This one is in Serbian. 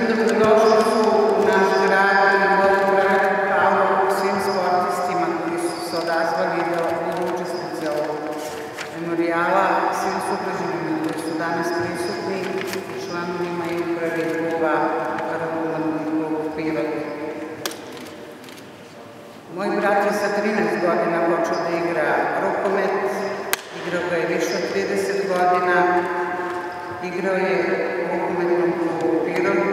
dobrodošli su u naš grad i moju gradu kao svim sportistima koji su se odazvali da budu učesnici ovog memorijala, svim sugrađanima koji su danas prisutni, članovima i upravi kluba Paraolimpijskog Pirot. Moj brat je sa 13 godina počeo da igra rukomet, igrao ga je više od 30 godina, igrao je u rukometnom klubu Pirot